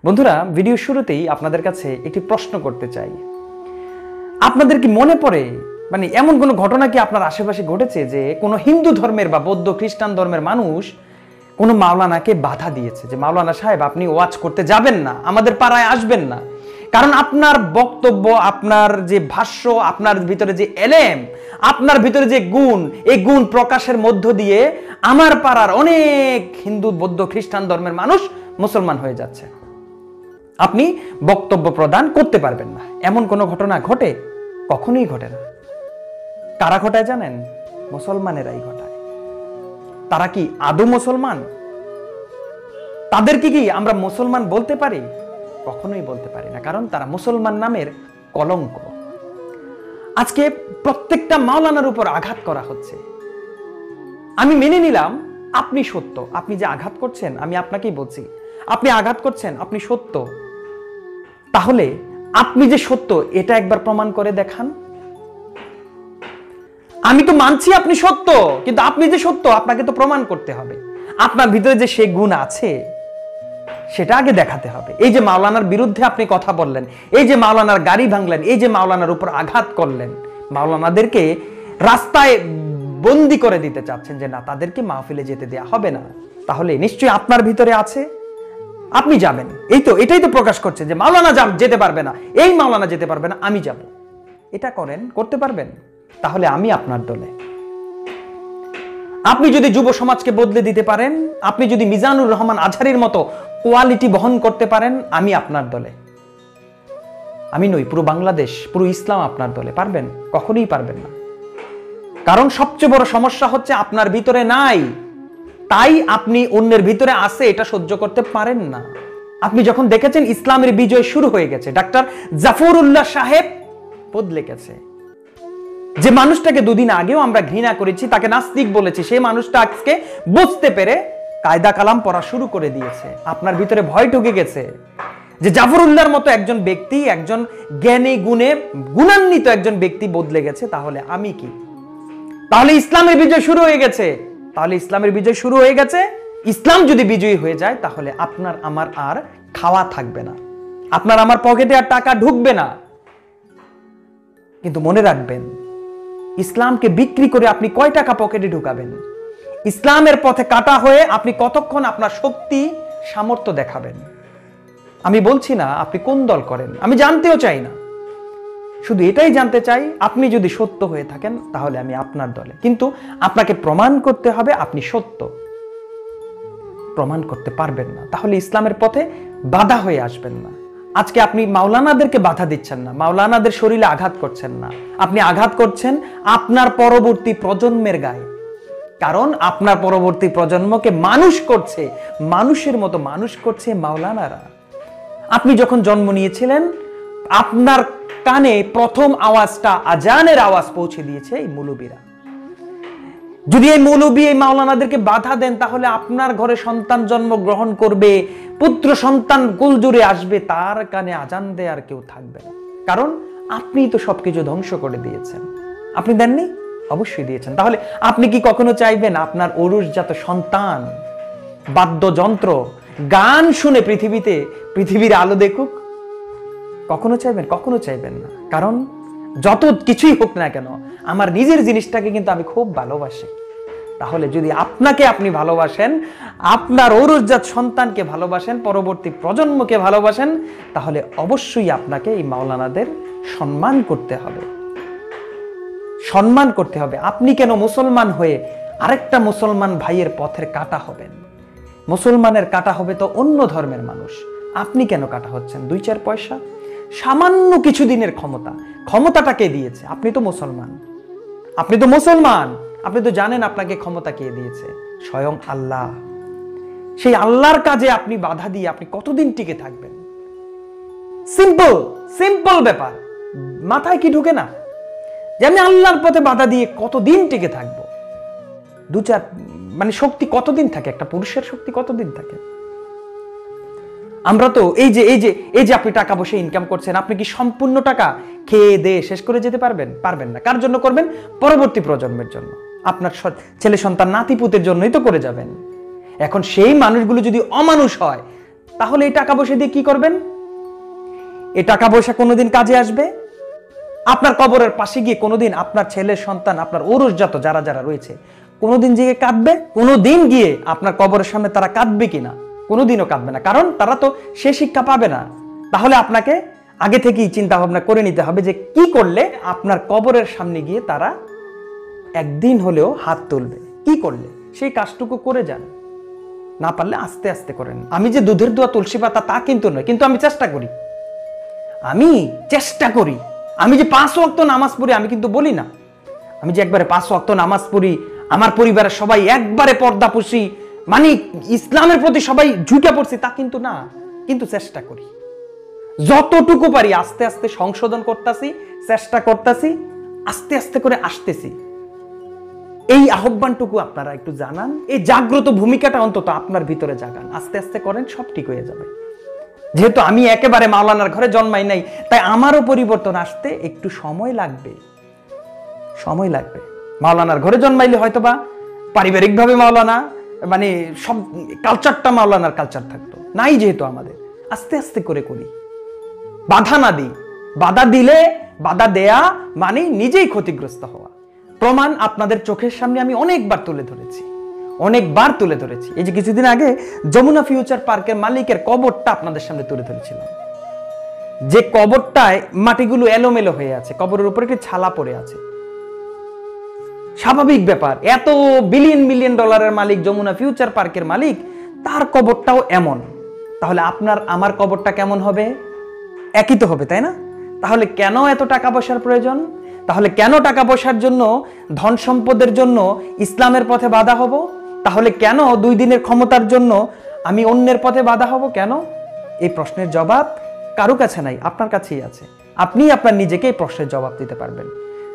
বন্ধুরা, ভিডিও শুরুতেই আপনাদের কাছে একটি প্রশ্ন করতে চাই। আপনাদের কি মনে পড়ে এমন কোনো ঘটনা কি আপনার আশেপাশে ঘটেছে যে কোনো হিন্দু ধর্মের বা বৌদ্ধ খ্রিস্টান ধর্মের মানুষ কোনো মাওলানাকে বাধা দিয়েছে যে মাওলানা সাহেব আপনি ওয়াজ করতে যাবেন না, আমাদের পাড়ায় আসবেন না, কারণ আপনার বক্তব্য, আপনার যে ভাষ্য, আপনার ভিতরে যে এলেম, আপনার ভিতরে যে গুণ, এই গুণ প্রকাশের মধ্য দিয়ে আমার পাড়ার অনেক হিন্দু বৌদ্ধ খ্রিস্টান ধর্মের মানুষ মুসলমান হয়ে যাচ্ছে, আপনি বক্তব্য প্রদান করতে পারবেন না। এমন কোনো ঘটনা ঘটে? কখনোই ঘটে না। কারা ঘটায় জানেন? মুসলমানেরাই ঘটায়। তারা কি আদৌ মুসলমান? তাদেরকে কি আমরা মুসলমান বলতে পারি? কখনোই বলতে পারি না, কারণ তারা মুসলমান নামের কলঙ্ক। আজকে প্রত্যেকটা মাওলানার উপর আঘাত করা হচ্ছে। আমি মেনে নিলাম আপনি সত্য, আপনি যে আঘাত করছেন, আমি আপনাকেই বলছি আপনি আঘাত করছেন, আপনি সত্য। তাহলে আপনি যে সত্য এটা একবার প্রমাণ করে দেখান। আমি তো মানছি আপনি সত্য, কিন্তু আপনি যে সত্য আপনাকে তো প্রমাণ করতে হবে। আপনার ভিতরে যে সে গুণ আছে সেটা আগে দেখাতে হবে। এই যে মাওলানার বিরুদ্ধে আপনি কথা বললেন, এই যে মাওলানার গাড়ি ভাঙলেন, এই যে মাওলানার উপর আঘাত করলেন, মাওলানাদেরকে রাস্তায় বন্দি করে দিতে চাচ্ছেন যে না, তাদেরকে মাহফিলে যেতে দেয়া হবে না, তাহলে নিশ্চয়ই আপনার ভিতরে আছে, আপনি যাবেন। এটাই তো প্রকাশ করছে যে মাওলানা যেতে পারবে না, এই মাওলানা যেতে পারবে না, আমি যাব। এটা করতে পারবেন, তাহলে আমি আপনার দলে। আপনি যদি যুব সমাজকে বদলে দিতে পারেন, আপনি যদি মিজানুর রহমান আজহারীর মতো কোয়ালিটি বহন করতে পারেন, আমি আপনার দলে। আমি নই, পুরো বাংলাদেশ, পুরো ইসলাম আপনার দলে। পারবেন? কখনোই পারবেন না। কারণ সবচেয়ে বড় সমস্যা হচ্ছে আপনার ভিতরে নাই, তাই আপনি অন্যের ভিতরে আছে এটা সহ্য করতে পারেন না। আপনি যখন দেখেছেন ইসলামের বিজয় শুরু হয়ে গেছে, ডাক্তার জাফরুল্লাহ সাহেব বদলে গেছে। যে মানুষটাকে দুদিন আগেও আমরা ঘৃণা করেছি, তাকে নাস্তিক বলেছি, সেই মানুষটা আজকে বুঝতে পেরে কায়দা কালাম পড়া শুরু করে দিয়েছে। আপনার ভিতরে ভয় ঢুকে গেছে যে জাফরুল্লাহর মতো একজন ব্যক্তি, একজন জ্ঞানী গুণে গুণান্বিত একজন ব্যক্তি বদলে গেছে, তাহলে আমি কি? তাহলে ইসলামের বিজয় শুরু হয়ে গেছে। ইসলাম যদি বিজয়ী হয়ে যায়, তাহলে আপনার আমার আর খাওয়া থাকবে না, আপনার আমার পকেটে আর টাকা ঢুকবে না। কিন্তু মনে রাখবেন, ইসলামকে বিক্রি করে আপনি কয় টাকা পকেটে ঢুকাবেন? ইসলামের পথে কাটা হয়ে আপনি কতক্ষণ আপনার শক্তি সামর্থ্য দেখাবেন? আমি বলছি না আপনি কোন দল করেন, আমি জানতেও চাই না, শুধু এটাই জানতে চাই আপনি যদি সত্য হয়ে থাকেন তাহলে আমি আপনার দলে। কিন্তু আপনাকে প্রমাণ করতে হবে আপনি সত্য। প্রমাণ করতে পারবেন না, তাহলে ইসলামের পথে বাধা হয়ে আসবেন না। আজকে আপনি মাওলানাদেরকে বাধা দিচ্ছেন না, মাওলানাদের শরীরে আঘাত করছেন না, আপনি আঘাত করছেন আপনার পরবর্তী প্রজন্মের গায়ে। কারণ আপনার পরবর্তী প্রজন্মকে মানুষের মতো মানুষ করছে মাওলানারা। আপনি যখন জন্ম নিয়েছিলেন, আপনার কানে প্রথম আওয়াজটা আজানের আওয়াজ পৌঁছে দিয়েছে এই মৌলবীরা। যদি এই মৌলবী এই মাওলানাদেরকে বাধা দেন, তাহলে আপনার ঘরে সন্তান জন্মগ্রহণ করবে, পুত্র সন্তান কুল জুড়ে আসবে, তার কানে আজান দেয়ার কেউ থাকবে না। কারণ আপনি তো সবকিছু ধ্বংস করে দিয়েছেন। আপনি দেননি? অবশ্যই দিয়েছেন। তাহলে আপনি কি কখনো চাইবেন আপনার ঔরসজাত সন্তান বাদ্যযন্ত্র গান শুনে পৃথিবীর আলো দেখুক? কখনো চাইবেন? কখনো চাইবেন না। কারণ যত কিছুই হোক না কেন, আমার নিজের জিনিসটাকে কিন্তু আমি খুব ভালোবাসি। তাহলে যদি আপনাকে আপনি ভালোবাসেন, আপনার ঔরসজাত সন্তানকে ভালোবাসেন, পরবর্তী প্রজন্মকে ভালোবাসেন, তাহলে অবশ্যই আপনাকে এই মাওলানাদের সম্মান করতে হবে। আপনি কেন মুসলমান হয়ে আরেকটা মুসলমান ভাইয়ের পথের কাটা হবেন? মুসলমানের কাটা হবে তো অন্য ধর্মের মানুষ, আপনি কেন কাটা হচ্ছেন? 2-4 পয়সা, সামান্য কিছুদিনের ক্ষমতাটা কে দিয়েছে? আপনি তো মুসলমান। আপনি তো জানেন আপনাকে ক্ষমতা কে দিয়েছে? স্বয়ং আল্লাহ। সেই আল্লাহর কাজে আপনি বাধা দিয়ে আপনি কতদিন টিকে থাকবেন? সিম্পল ব্যাপার, মাথায় কি ঢুকে না যে আমি আল্লাহর পথে বাধা দিয়ে কতদিন টিকে থাকবো? 2-4 শক্তি কতদিন থাকে? একটা পুরুষের শক্তি কতদিন থাকে? আমরা তো এই যে আপনি টাকা বসে ইনকাম করছেন, আপনি কি সম্পূর্ণ টাকা খেয়ে দিয়ে শেষ করে যেতে পারবেন? পারবেন না। কার জন্য করবেন? পরবর্তী প্রজন্মের জন্য, আপনার ছেলে সন্তান নাতিপুতের জন্যই তো করে যাবেন। এখন সেই মানুষগুলো যদি অমানুষ হয়, তাহলে এই টাকা পয়সা দিয়ে কি করবেন? এই টাকা পয়সা কোনোদিন কাজে আসবে? আপনার কবরের পাশে গিয়ে কোনোদিন আপনার ছেলে সন্তান, আপনার ঔরসজাত যারা যারা রয়েছে, কোনোদিন গিয়ে কাঁদবে? কোনোদিন গিয়ে আপনার কবরের সামনে তারা কাঁদবে কিনা? কোনোদিনও কাঁদবে না, কারণ তারা তো সে শিক্ষা পাবে না। তাহলে আপনাকে আগে থেকেই চিন্তা ভাবনা করে নিতে হবে যে কি করলে আপনার কবরের সামনে গিয়ে তারা একদিন হলেও হাত তুলবে। কি করলে সেই কাজটুকু করে যান, না পারলে আস্তে আস্তে করেন। আমি যে দুধের দোয়া তুলসী পাতা তা কিন্তু নয়, কিন্তু আমি চেষ্টা করি। আমি যে 5 ওয়াক্ত নামাজ পড়ি, আমি কিন্তু বলি না আমি যে একবারে 5 ওয়াক্ত নামাজ পড়ি, আমার পরিবারের সবাই একবারে পর্দাপুষি, মানে ইসলামের প্রতি সবাই ঝুঁকে পড়ছি, তা কিন্তু না। কিন্তু চেষ্টা করি, যতটুকু পারি আস্তে আস্তে সংশোধন করতেছি, চেষ্টা করতেছি, আস্তে আস্তে করে আসতেছি। এই আহ্বানটুকু আপনারা একটু জানান, এই জাগ্রত ভূমিকাটা অন্তত আপনার ভিতরে জাগান। আস্তে আস্তে করেন, সব ঠিক হয়ে যাবে। যেহেতু আমি একেবারে মাওলানার ঘরে জন্মাই নাই, তাই আমারও পরিবর্তন আসতে একটু সময় লাগবে। মাওলানার ঘরে জন্মাইলে হয়তোবা পারিবারিকভাবে মাওলানা, মানে সব কালচারটা মাওলানার কালচার থাকতো, নাই যেহেতু আমাদের। আস্তে আস্তে করে করি, বাধা না দিই। বাধা দিলে, বাধা দেয়া মানে নিজেই ক্ষতিগ্রস্ত হওয়া। প্রমাণ আপনাদের চোখের সামনে আমি অনেকবার তুলে ধরেছি। এই যে কিছুদিন আগে যমুনা ফিউচার পার্কের মালিকের কবরটা আপনাদের সামনে তুলে ধরেছিলাম, যে কবরটায় মাটিগুলো এলোমেলো হয়ে আছে, কবরের উপরে একটি ছালা পড়ে আছে। স্বাভাবিক ব্যাপার, এত বিলিয়ন ডলারের মালিক, যমুনা ফিউচার পার্কের মালিক, তার কবরটাও এমন। তাহলে আপনার আমার কবরটা কেমন হবে? একই তো হবে, তাই না? তাহলে কেন এত টাকা পয়সার প্রয়োজন? তাহলে কেন টাকা পয়সার জন্য, ধন সম্পদের জন্য ইসলামের পথে বাধা হব? তাহলে কেন 2 দিনের ক্ষমতার জন্য আমি অন্যের পথে বাধা হব? কেন? এই প্রশ্নের জবাব কারো কাছে নাই, আপনার কাছেই আছে। আপনি আপনার নিজেকে এই প্রশ্নের জবাব দিতে পারবেন।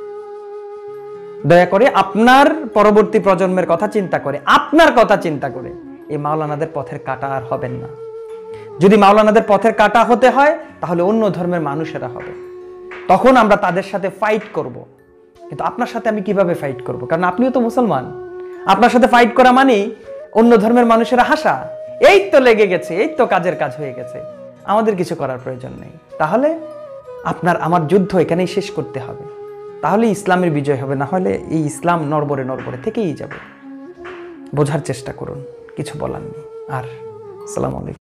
দয়া করে আপনার পরবর্তী প্রজন্মের কথা চিন্তা করে, আপনার কথা চিন্তা করে এই মাওলানাদের পথের কাঁটা আর হবেন না। যদি মাওলানাদের পথের কাঁটা হতে হয়, তাহলে অন্য ধর্মের মানুষেরা হবে। তখন আমরা তাদের সাথে ফাইট করব। কিন্তু আপনার সাথে আমি কিভাবে ফাইট করব? কারণ আপনিও তো মুসলমান। আপনার সাথে ফাইট করা মানেই অন্য ধর্মের মানুষেরা হাসা, এই তো লেগে গেছে, এই তো কাজের কাজ হয়ে গেছে, আমাদের কিছু করার প্রয়োজন নেই। তাহলে আপনার আমার যুদ্ধ এখানেই শেষ করতে হবে, তাহলে ইসলামের বিজয় হবে। না হলে এই ইসলাম নড়বড়ে থেকেই যাবে। বোঝার চেষ্টা করুন, কিছু বলার নেই। আর আসসালামু আলাইকুম।